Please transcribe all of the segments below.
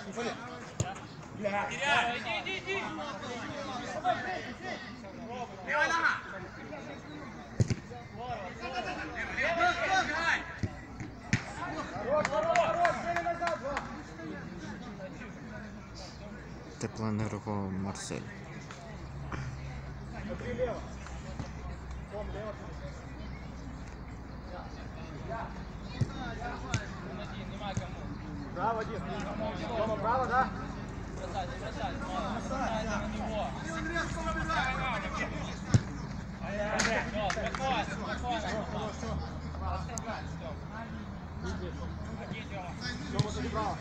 Иди. Левая нога. Теплоенерго Марсель. Право, один. Дома право, да? Бросай на него. Дома сюда право.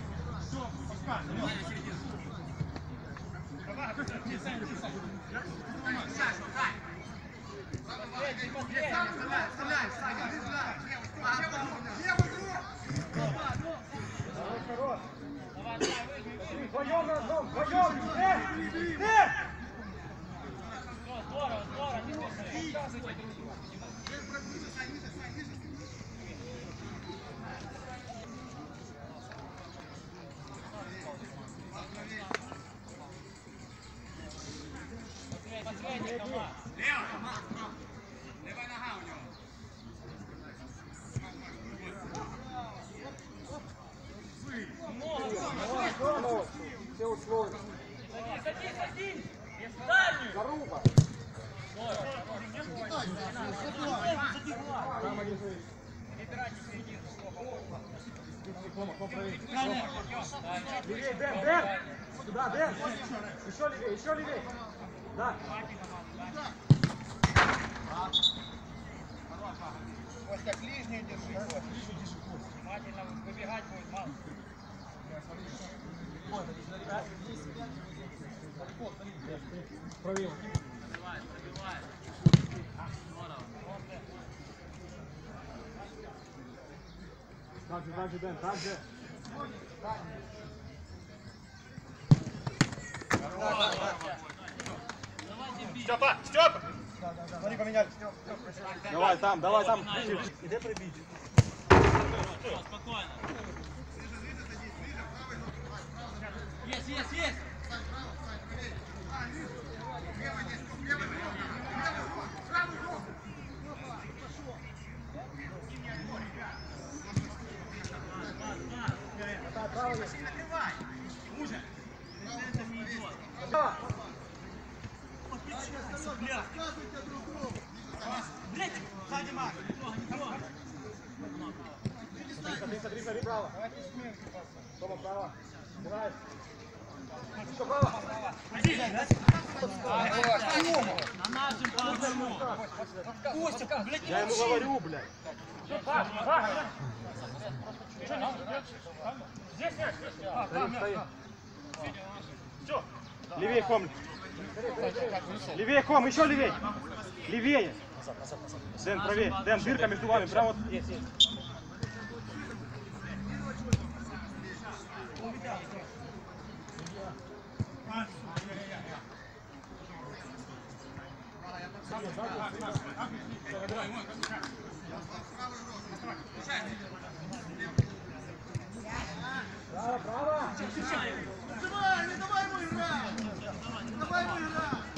Вдвоем разом, вдвоем! Здорово, не спеши. Левая нога у него. Все условия. Садись! Дальнюю! Заруба! Левее, Дэн! Сюда, Дэн! Еще левее! Да! Костя, ближнюю держи. Внимательно выбегать будет мало. Пробил. Пробивай. Так же, Дэн, так же. Степа! Смотри, поменяли. Давай там. Где прибить? Спокойно. Есть! Смотри, право. Тома, право. Давай. Еще право. На нашем полу. Костя, блядь, Я ему говорю, блядь. Здесь мяч. Все. Левее, Хом. Левее, Хом, еще левее. Левее. Дэн, правее. Дэн, дырка между вами. Прям вот. Есть. Право! Не давай ему играть!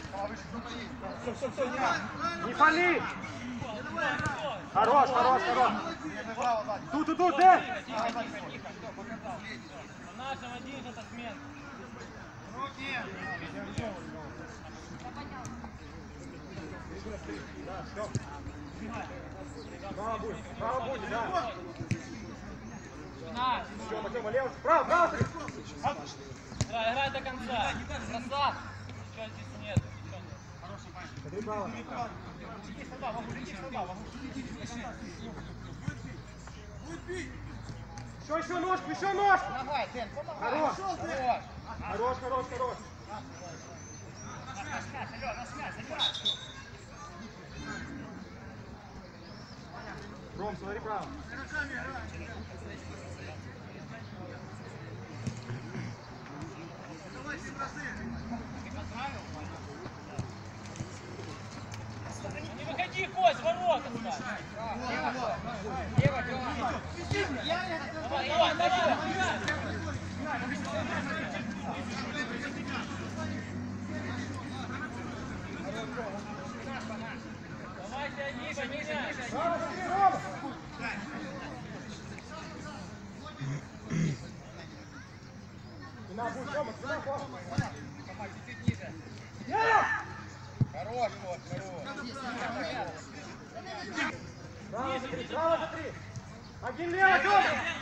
Все, не пали! Хорош! Тут, Дэн! На нашем один это смен. Право будет, да. На. Лево, право. Играй до конца. Красав. Ничего здесь нет. Смотри, право. Еще ножку. Давай, Дэн, помогай. Хорош. Ром, смотри, право. Не выходи, Кость, ворота. Лево, давай. Хорош, вот, хорош. Право за 3, право за 3. Один лево, Тёма.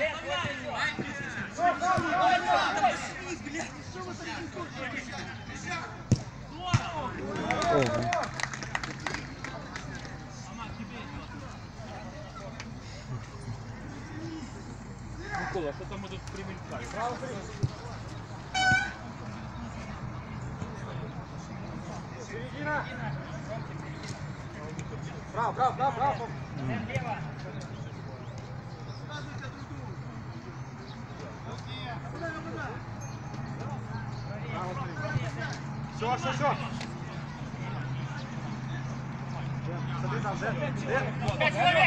Ого. Микола, что там мы тут примелькали? Право 3. Середина. Право, право, право, право. Лево. Все, все, все. Смотри там, Пять человек!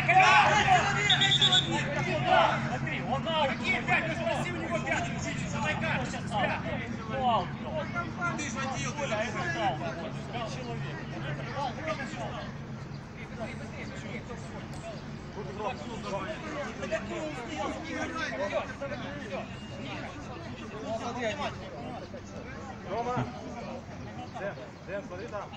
Смотри, он аут. Какие пять? Ты спроси у него пять. Давай как? Сейчас пять. Аут. Ты же водил. А это аут. Пять человек. Рома. Дэн, смотри там.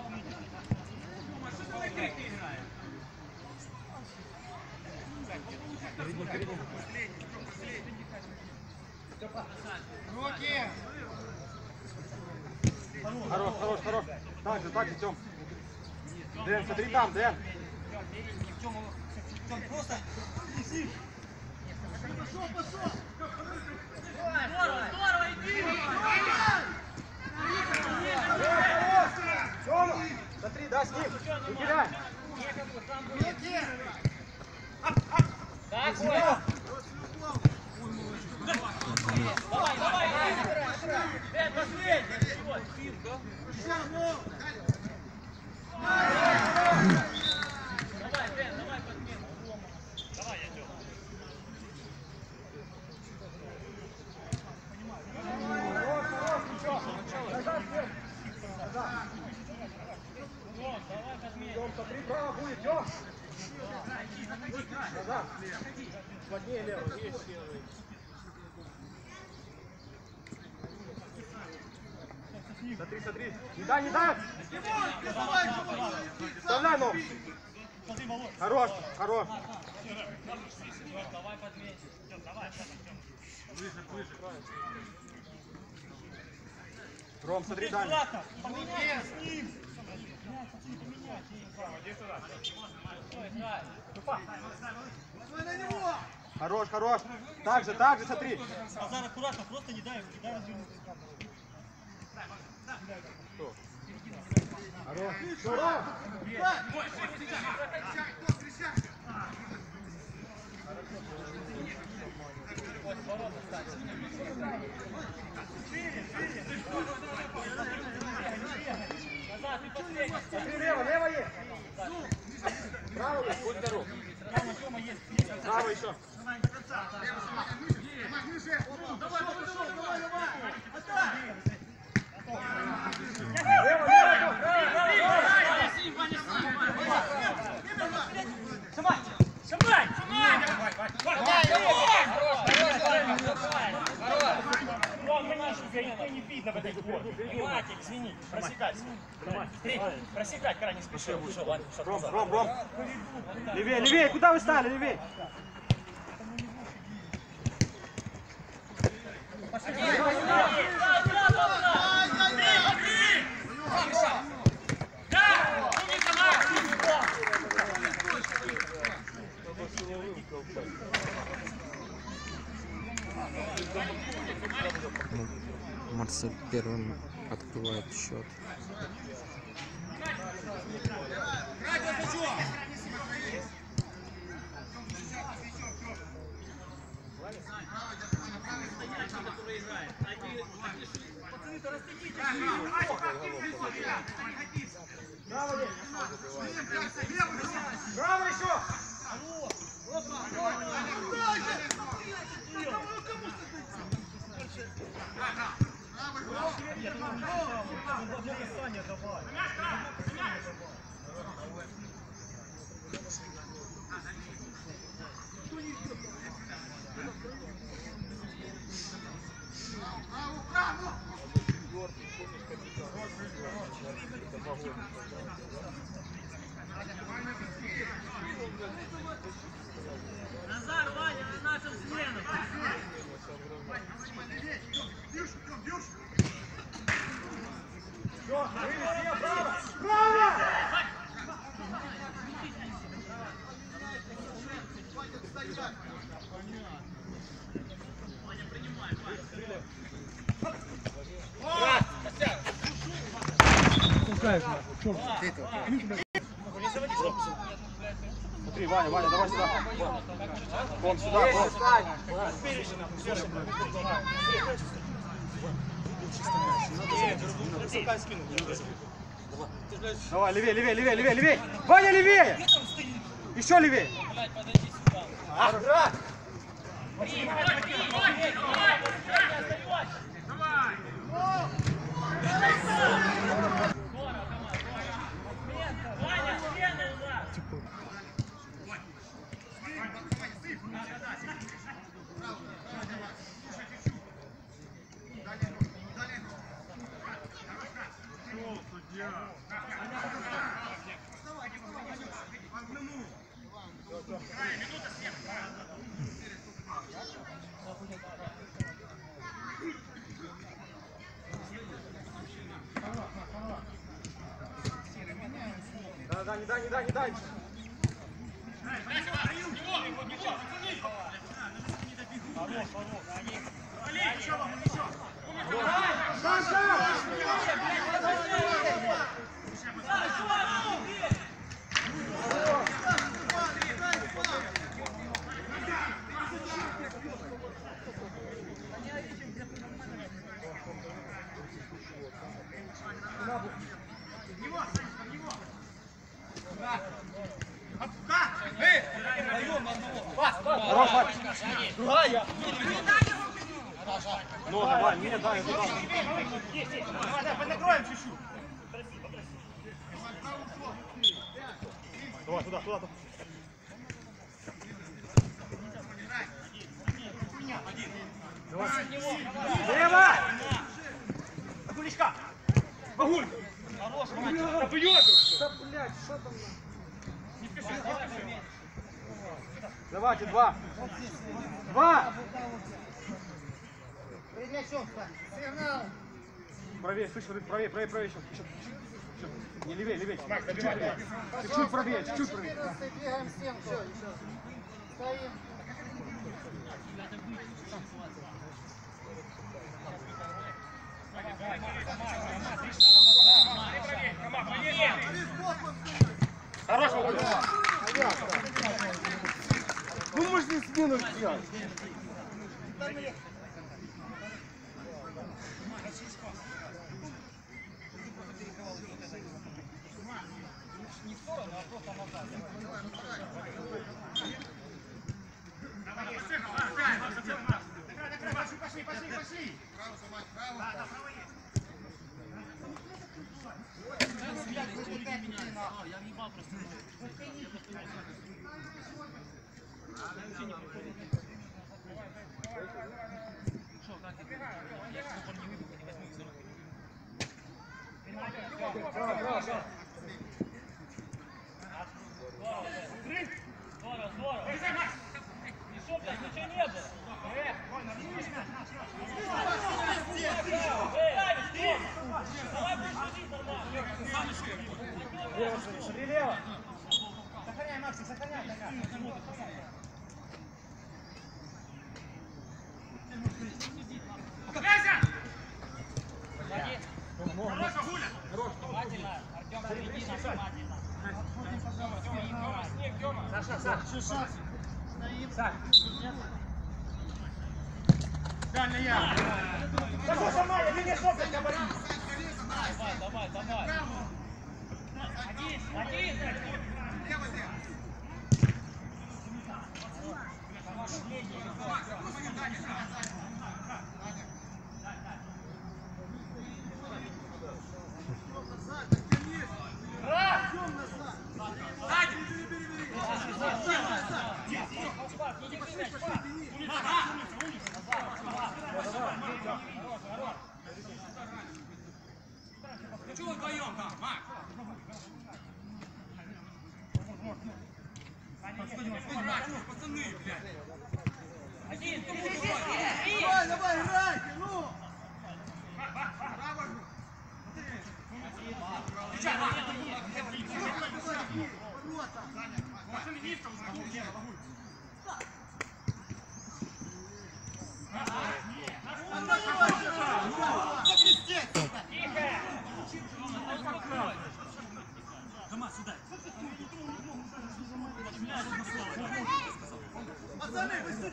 Передний. Руки! Хорош. Так же, Тём. Дэн, смотри там, Дэн. Тём, просто неси! Пошел! Здорово, иди! Тёма, смотри, да, с ним. Не теряй. Руки! Да, Коля! Давай! Бен, последний! Вот, спинка. Давай, Бен, давай подмену. Давай, я Тёма. Давай подмену. Тём, смотри, право будет, Тём. Назад. Плотнее лево. Есть левый. Смотри. Не дай. Вставляй ногу. Хорош. Давай подмену. Давай. Ближе. Ром, смотри, Даня. Поменяй с ним. Давай на него! Хорош. Так же, смотри. Азар, аккуратно, просто не дай развернуться. Хорош. Ром. Назад, ты последний. Смотри, лево есть. Право есть. Будь здоров. Право еще. Не видно в этой форме. Внимательно, извини. Просекать, крайне спешил. Ром. Левее. Куда вы стали? Левее. Марсель первым открывает счет. Браво еще! Право! Назар, Ваня, на нашем смену. Смотри, Ваня, Ваня, давай сюда. Вон сюда, вон. Давай, левее, левее, левее, левее, левее. Ваня, левее! Еще левее. Да, не дай, не дай, не дай. Хорош, Вань. Другая. Ну, давай, мне дай, туда. Давай, поднакроем чуть-чуть. Давай, туда, туда. Лево! Гулечка! Багуль! Хорош, Да бьет! Да, блядь, что там? Давайте, два. Два! Перед мячом, сигнал. Правее, слышь, правее, правее, правее еще. Не левее, левее. Чуть-чуть правее, чуть-чуть правее. Двигаем стенку. Все, еще. Стоим. Хорош, Ну, можно смену сделать. Пошли, пошли, пошли! Я въебал просто. Шо, как это? Я стопор не выйду, не возьму их за руку. Здорово, здорово. И шо, блядь, ничего не было? Давай будешь шутить нормально. Смотри лево. Сохраняй, Максик, сохраняй. Хорош, Гуля! Внимательно, Артем, впереди нас внимательно. Снег, Тёма! Саша, Саша! Саша! Дальше я! Да что сама, ты не шока, говори! Давай, давай. Один. Ну что вы вдвоем там, Макс?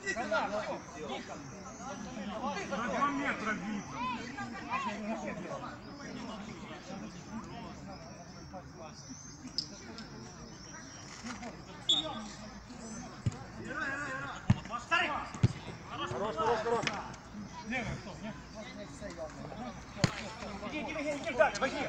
На 2 метра видно. Хорош, хорош, хорош. Иди дальше, возьми.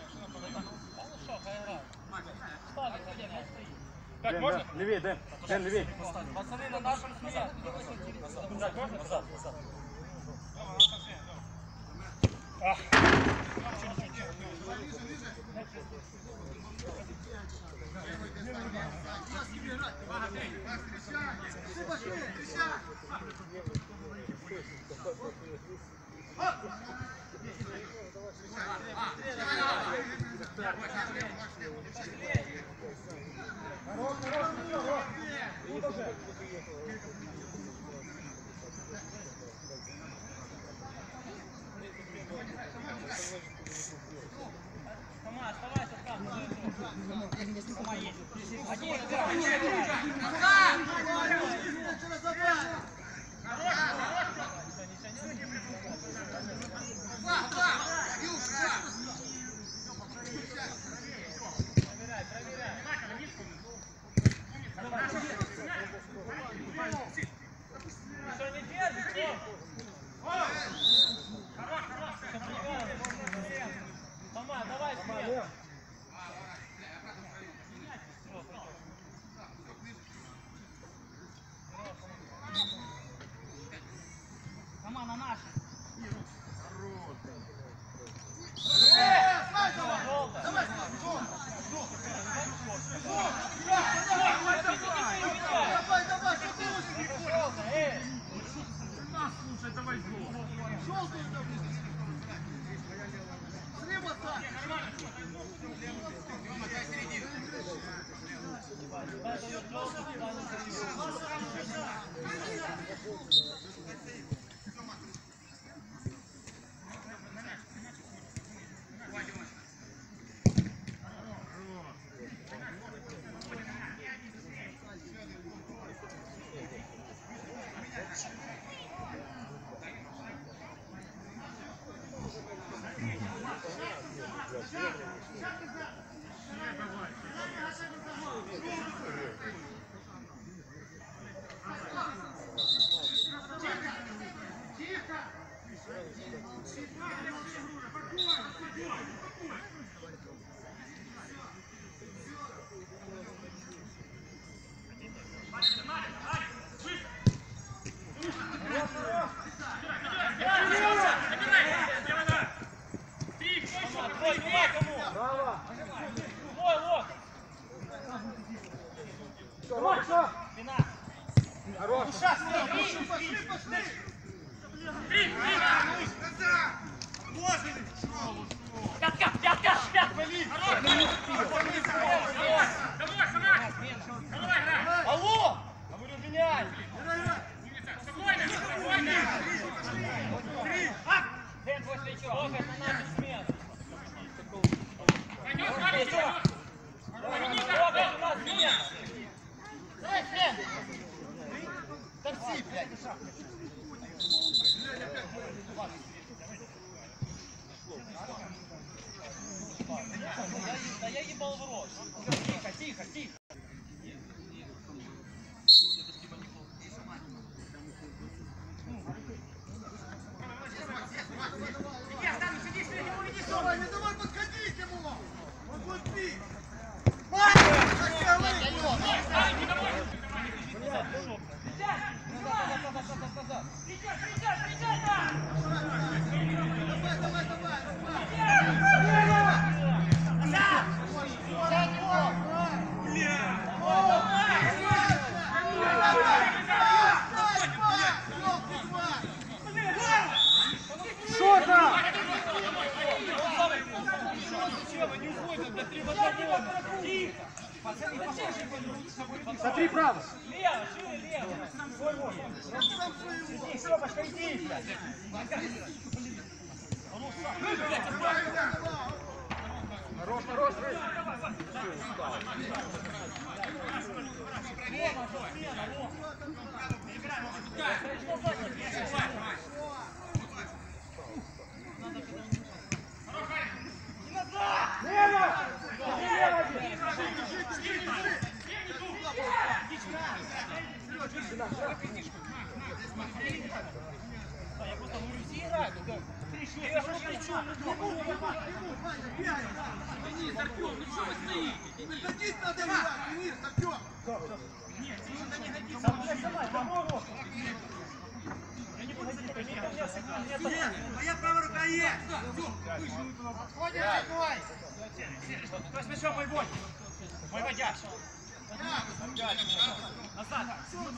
Дэн, можно? Дэн, левей, Дэн. Дэн, левей. Пацаны на нашем назад. Так, можно? Назад. Тома, оставайся там. Тома есть. Один, что не держите? Тома, давай вперед. Тома, на наши. Слушай, давай гол. Браво. Твой лок. Хорошо. Спина. Хорош. Пятка, пятка, пятка. Алло! Говорю, меняй. Дэн, твой свечок. Локоть на нашу смену. Локоть у нас смена. Давай, Дэн. Такси, блядь. Да я ебал в рот. Тихо, тихо, тихо. Давай, не давай подходи к нему! Он будет бить! Что там? Смотри право. Лево, шире, лево. Сёпочка, иди, блядь. Хорош, хорош. Я просто говорю, все играют. Я же кричу. Денис, Артем, ну что вы стоите? Выходить надо, Денис, Артем! Нет, это не годится. Я не буду за тебя. Моя правая рука есть! Отходим, Николай! Кто с мячом, мой бой? Мой водящий. Назад.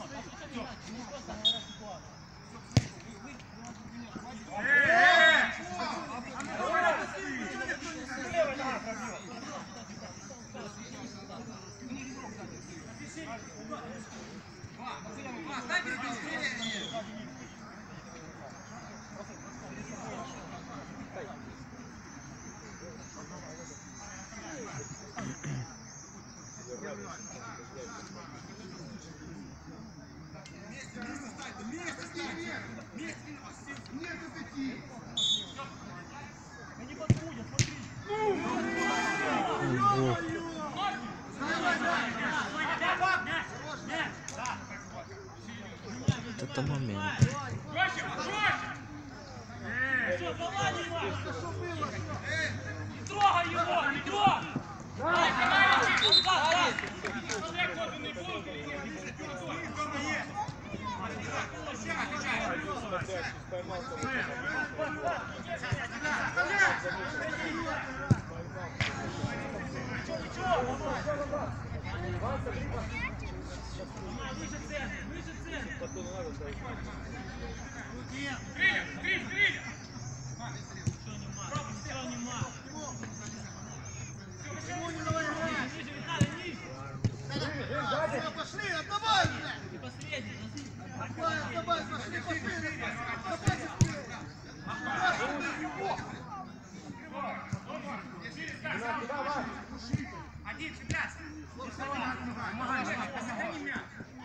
Вот это момент. Не трогай его! Не трогай! Пошли, отдавай уже! Отдавай, пошли, пошли! Один, цепляться. Сохрани мяч.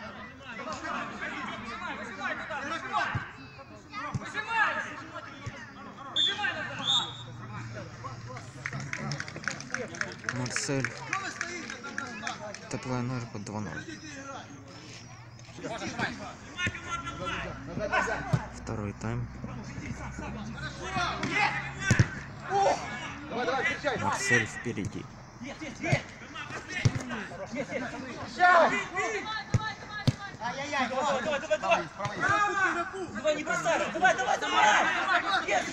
Марсель. Теплая энергия 2-0. Второй тайм. Марсель впереди. Давай, не бросай! Давай! Есть!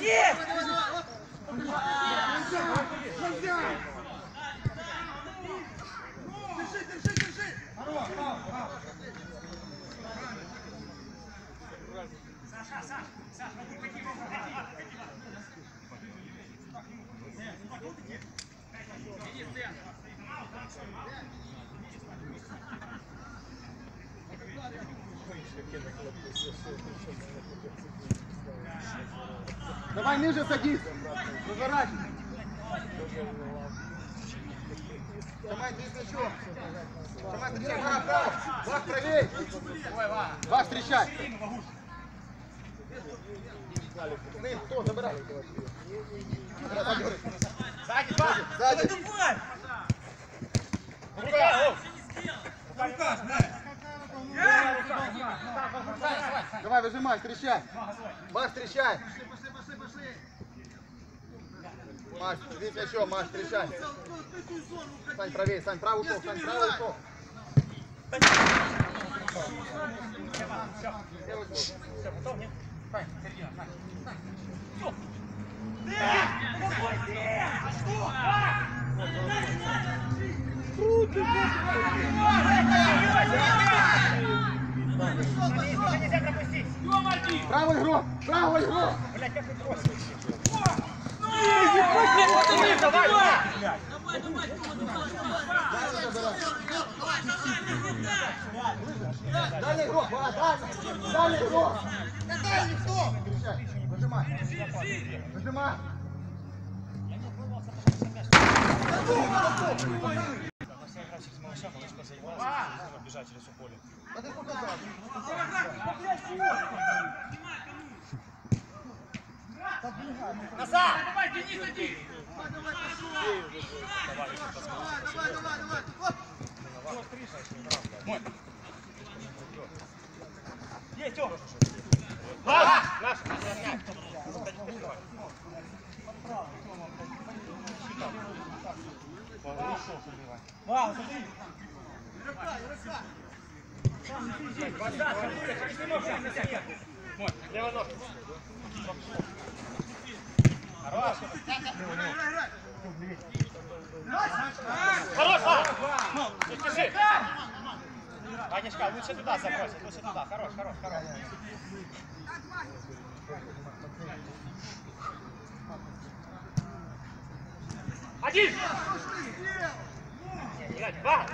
Держи! Давай ниже садись. Разворачивай. Шамай, ты с мячом. Шамай, встречай. Вах, правей. Вах, встречай. Кто? Забирай. Сзади, Паш. Сзади. Давай, выжимай, встречай. Маш, встречай. Маш, здесь еще, Маш, встречай. Сань, правее, Сань, правый ушел, Сань, правый ушел. Нельзя пропустить. Правый игрок, правый игрок. Блядь, как ты бросил? Дальний игрок, дальний игрок. Дальний кто? Выжимай. Выжимай. Все играть через малыша, малышка заебалась, нужно бежать через все поле. Назад! Давай, Денис, иди! Есть, Тём! Наш! Вау, смотри! Левая ножка. Хорош! Хорош, не спеши. Ванечка, лучше туда забросить, лучше туда. Хорош, хорош, хорош. Один! Блядь, два!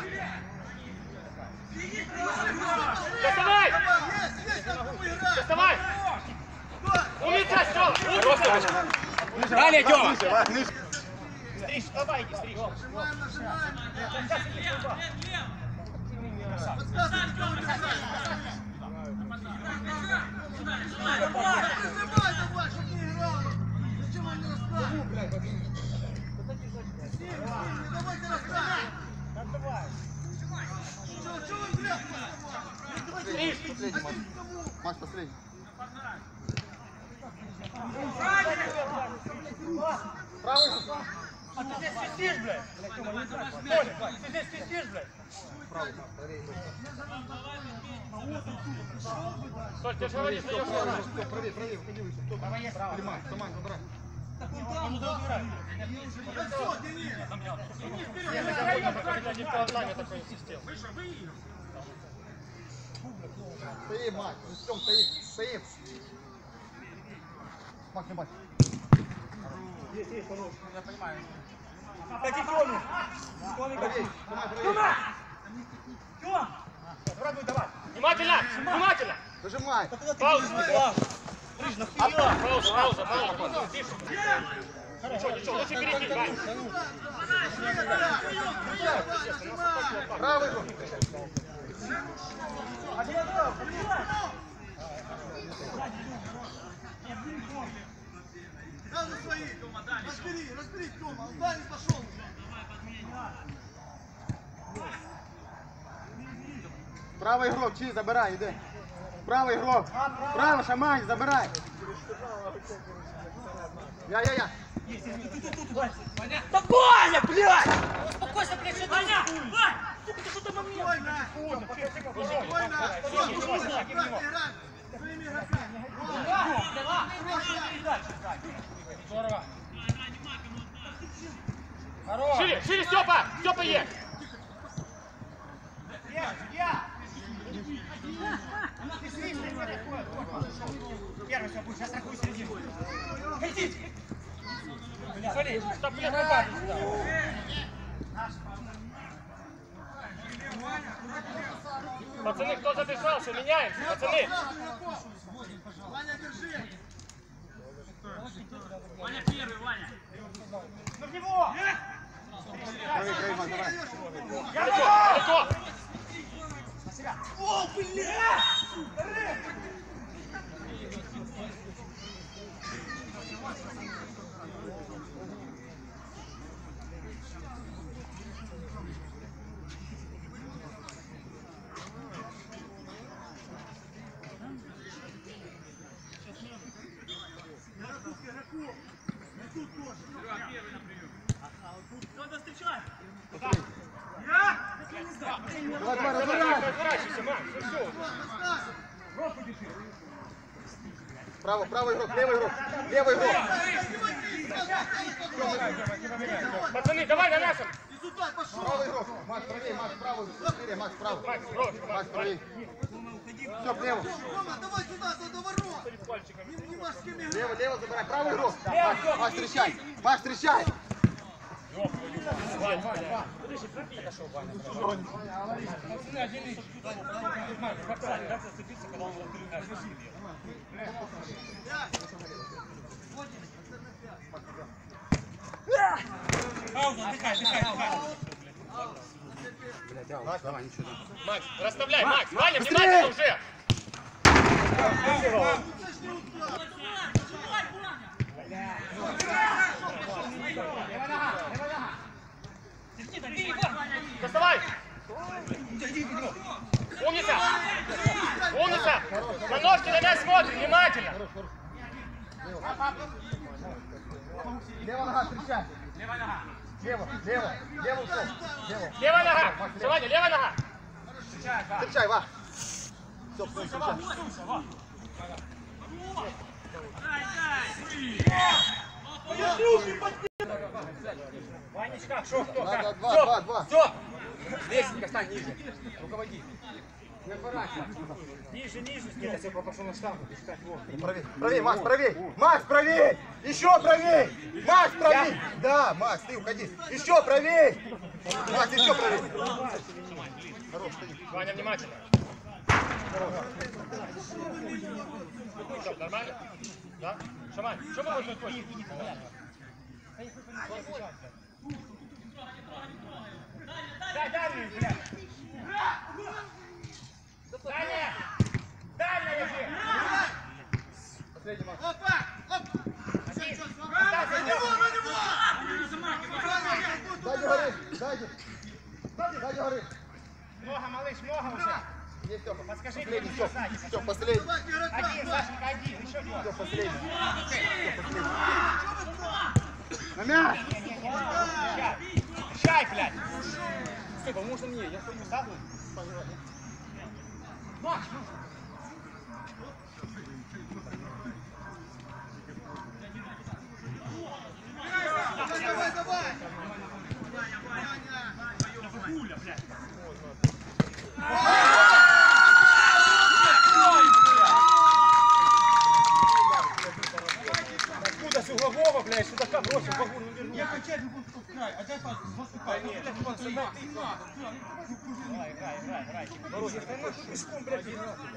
Доставай! Доставай! Умница, Стёва! Далее, Тёма! Стриж, давай, иди, стриж. Матч последний. Правый. А ты здесь свистишь, блядь? Коля, ты здесь свистишь, блядь? Стой, ты же говоришь, что я Правее, правее, выходи выше. Кто там? Принимай, команд, забирай. Стоим, Макс, ждем, стоим, стоим. Макс, не бать. Кстати, Тёме! Тёме, Правее, Тёма, правее. Тёма! Тёма! Врагу давай! Внимательно! Внимательно! Дожимай. Пауза! Брыж, нахуя! Пауза! Тише! Ничего, лучше перейти, Вань! Правый руку. Сразу свои, Тома, разбери, Тома, он дальше пошел. Правый игрок, Чи, забирай, иди. Правый игрок. Право, Шамань, забирай. Я. Спокойно, блядь! Успокойся, блядь, что ты Ваня! Вань! Сука, ты что-то момент! Здорово! Хорош! Шире, Степа! Степа есть! Первый все будет, сейчас такую середину. Хотите? Смотри, Стоп, блядь, попади сюда. Пацаны, кто задышался, меняемся, пацаны! Ваня, держи. Ваня первый, Ваня. Ну в него! Правый, Макс, давай. Далеко! О, блядь! Надо встречать. Давай, разбирай. Разворачивайся, Макс, все. Правый игрок, левый игрок. Левый игрок. Пацаны, давай на нашем! Сюда пошел. Правый игрок. Макс, правее, Макс, правый. Быстрее, Макс, правый. Макс, правее. Все, влево. Рома, давай сюда, до ворот. Не можешь с кем играть. Лево забирай. Правый игрок. Макс, встречай. Макс, встречай. Как зацепиться, когда он Я. Макс, расставляй, Макс, Ваня, внимательно уже! Доставай! Умница! Умница! На ножки на мяч смотри, внимательно! Лева нога, встречай. Лево, ушел. Левая нога! Ваня, левая нога! Встречай, Ва. Все, встречай. Ванечка, шо, кто, Надо, как? два. Все! Лесенька, стань ниже. Руководи. Ниже, я все пошел на штангу. Правей, Макс, правей. Макс, правей. Еще правей. Макс, правей. Да, Макс, ты уходи. Еще правей. Макс, еще правей. Хорош, стоит. Ваня, внимательно. Что, нормально? Да? Шамань, что мы можем отходить? Дай, блядь! Дальняя лежи! Последний, Макс. Сзади горы, сзади. Сзади горы. Много, малыш, много уже. Есть, Степа. Подскажи, Последний, кто все. сзади. Все, последний. Один, Сашенька, один, еще два. Все, последний. На мяч. Чай, блядь! Степа, можно мне? Я хуйню ставлю? Макс! Давай! Хуля, блядь! Откуда с углового, блядь, сюда как бросил, вагон не вернул? Я качаю в край, а дай пас, наступай. Играй. Бородин, ты нахуй пешком, блядь,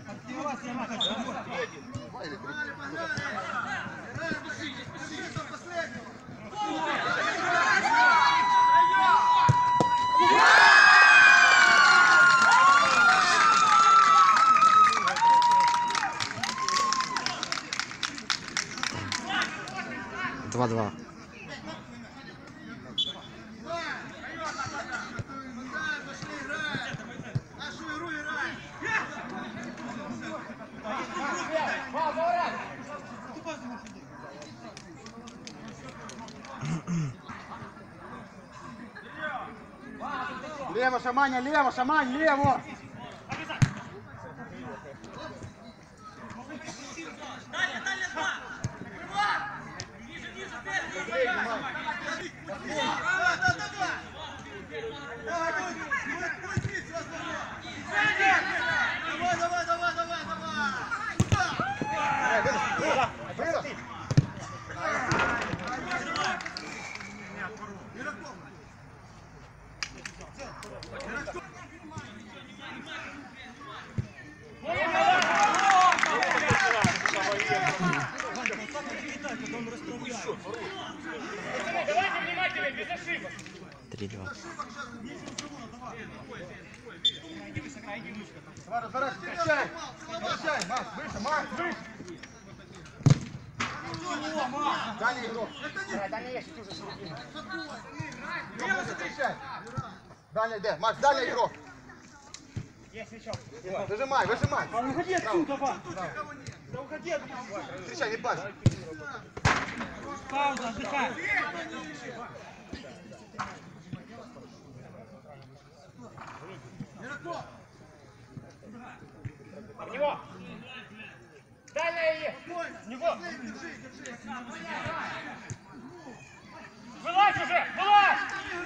Два-два. Лево, Шаманя, лево, Шамань, лево. Давайте внимательно, без ошибок. 3-2. Давай, разворачивай, встречай, Макс, выше, Макс, выше. Дальний игрок. Лево встречай. Дальний, где? Макс, дальний игрок. Есть свечок. Выжимай. А уходи отсюда, Ва! Да уходи отсюда! Встречай, не пас. Пауза, отдыхай! В него! Дальняя! В него! Вылазь уже! Вылазь!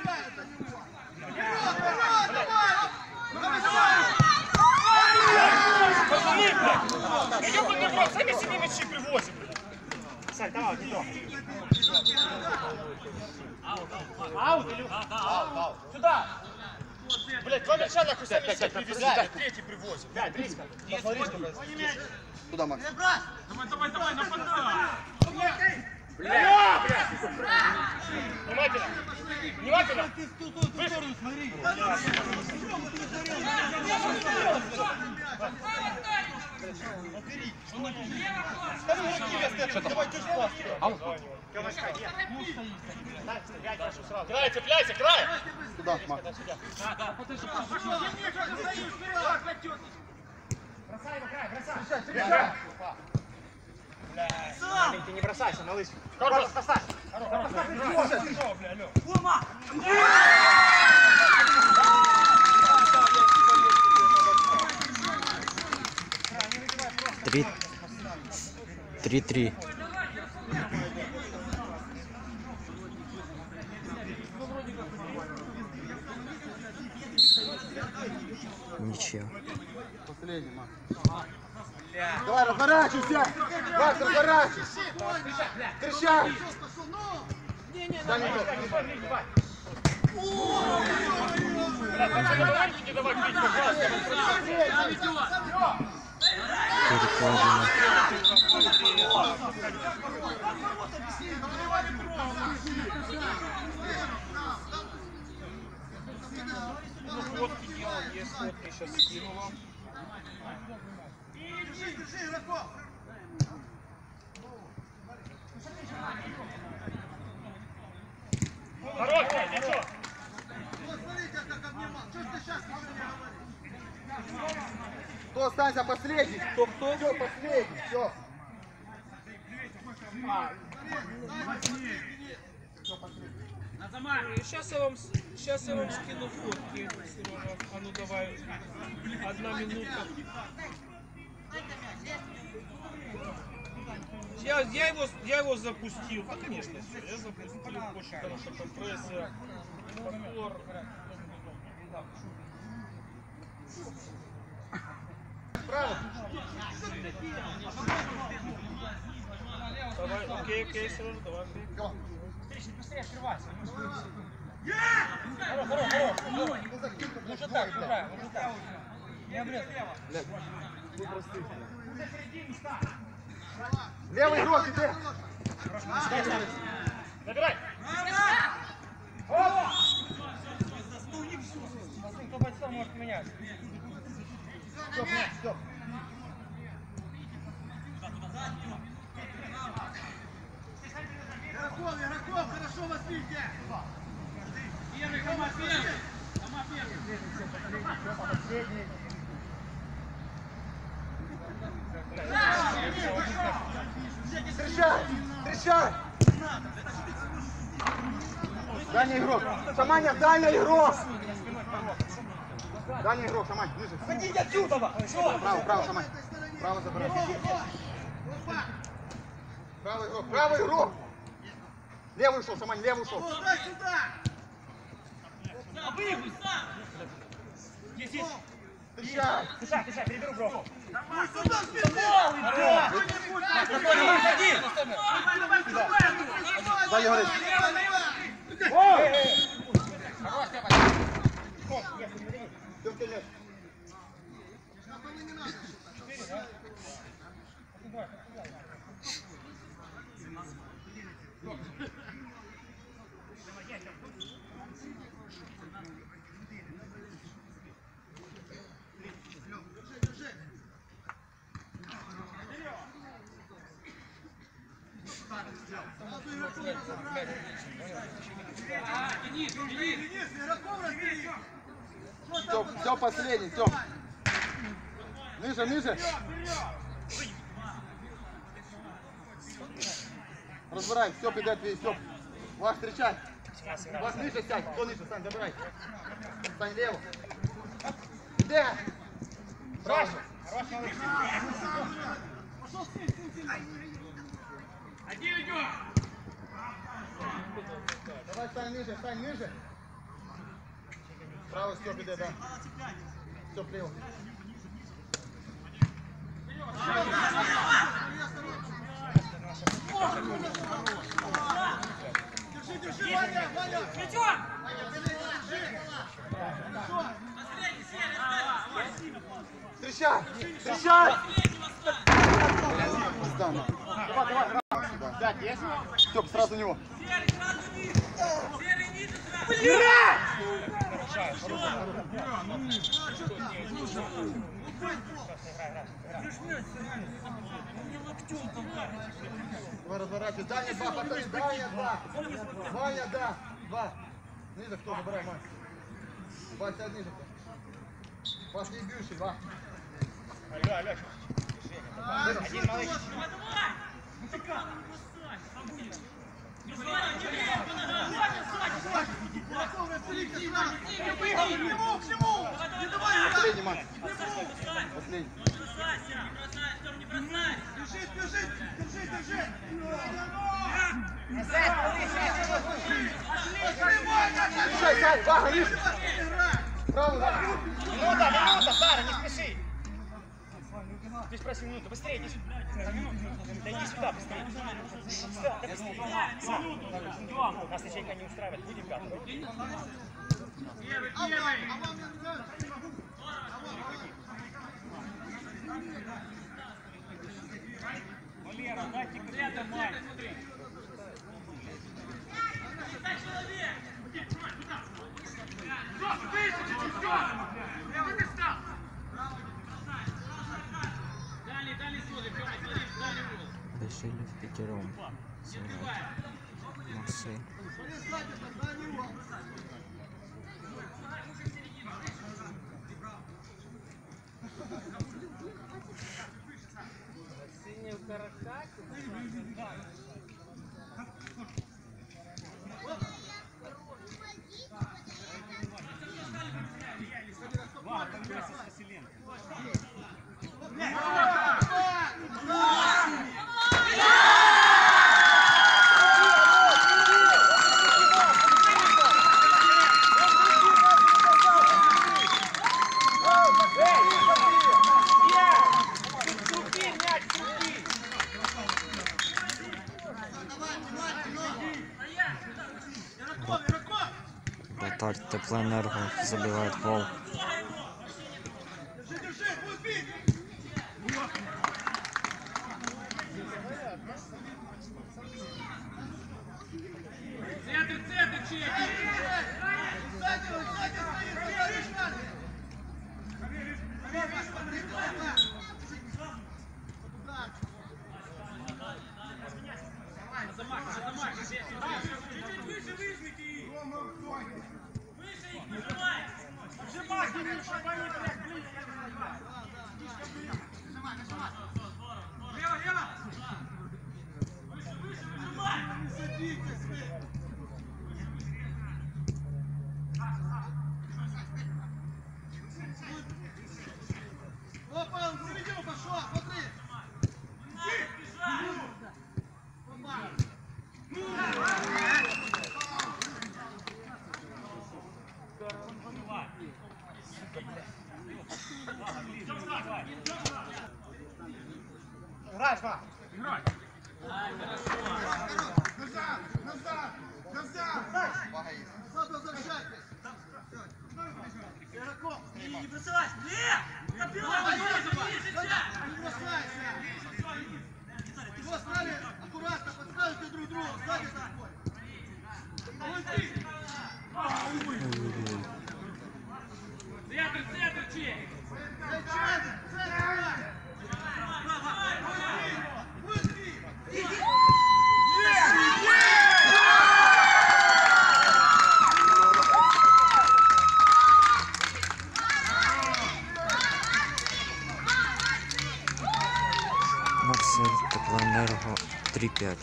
Пацаны, блядь! Ёбаный в рот, сами себе мячи привозим, блядь! Сань, давай, не трогай. Аут или... Аут. Сюда! Блядь, два мяча нахуй сами себе привезли, блядь, третий привозим. Блядь, близко. Посмотри, что происходит. Туда, Макс. Давай, нападай! Блядь! Внимательно! ты в ту сторону смотри. Край, цепляйся, край! Туда, Макс. Ты не бросайся, малыш. Корпус! Поставь. Три. Ничего. Последний, Макс. Давай, разворачивайся! Макс, разворачивайся! Кричай! Дальний игрок. Не давай бить, пожалуйста! Перекладина. Фотки делал, есть фотки, сейчас скину вам. Держи, игроков. Хорош, ничего! Вот смотрите, как обнимал. Что ж ты сейчас ничего не говоришь? Кто останется последний? Кто? Все, последний, все. Сейчас я вам скину фотки, Сережа. А ну давай. 1 минута. Я его запустил. Да, конечно, все. Я запустил. Очень хорошая компрессия. Мотор. Давай, окей, Сережа, давай. Быстрее открывайся. Уже так, играем, уже так. Не обрезай. Левый игрок, иди. Забирай! Кто бойцов может менять? Стоп, Макс, стоп. Игроков, хорошо вас видите. Первый, Тома первый. Тома первый. Последний. Встречай! Встречай! Дальний игрок! Шаманя, дальний игрок! Дальний игрок, Шамань, ближе. Ходите отсюда! Право, Шамань. Право забирай. Правый игрок! Левый ушел, Шамань, левый ушел. Дай сюда. Встречай! Ты, переберу бровку. Пусть сюда спину. Дай, говорит. Все последний, Тём. Ниже, ниже. Разбирай, Стёп, иди отвей, Стёп. Ваш встречай. Ваш ниже сядь, кто ниже, Сань, забирай. Сань, лево. Иди. Право. Давай, Сань, ниже, Сань, ниже. Право, Стёп, иди, да. Стёп, лево. Держи, Ваня, Ваня. Встречай! Встречай! Давай, давай, сюда. 5 есть? Степ, сразу у него. Давай разворачивай. Даня, два, повтори. Даня, два. Ваня, да. Два. Ниже кто, забирай, Мань. Вася, ниже кто. Пошли бьющий, два. Алло. Один малыш. Последний, Макс. Последний. Решай, Сань, Вага, ниже. Правый, Вага. Минута, Сара, не спеши. Ты ж просил минуту, быстрее, иди сюда. Да иди сюда, быстрее. Сюда, да быстрее. Нас ячейка не устраивает, будем пятым. Валера, дайте где-то мать. Решили в пятером сыграть. Марсель. Вратарь Теплоэнерго забивает гол. Опа, он в середину пошел, смотри. Играешь, Ма? Назад возвращайтесь. Игроков, Не бросайся! Не! Копила! не бросайся. Его стали аккуратно, подсказывайте друг другу. Сзади такой. Уйди. Центр, чей! Марсель Теплоэнерго 3-5.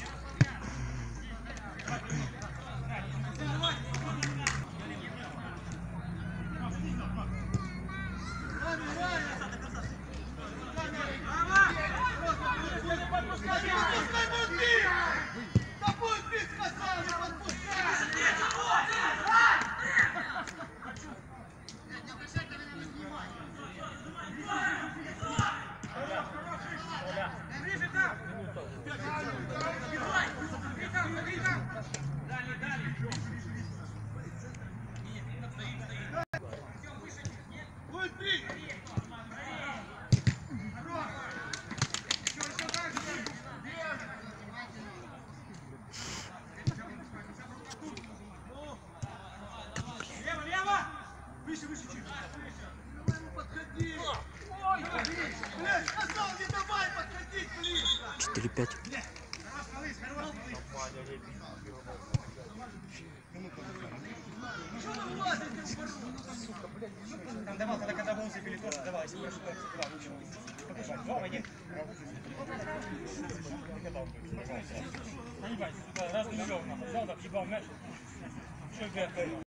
Да пусть ты сказал, не подпускай! Ближе там! 3-5. Там давал, тогда когда волосы пили, тоже давал, если больше то да, ничего. Побежать. 2 в 1. Наебать, раз не взял, взял, так ебал мяч. Что я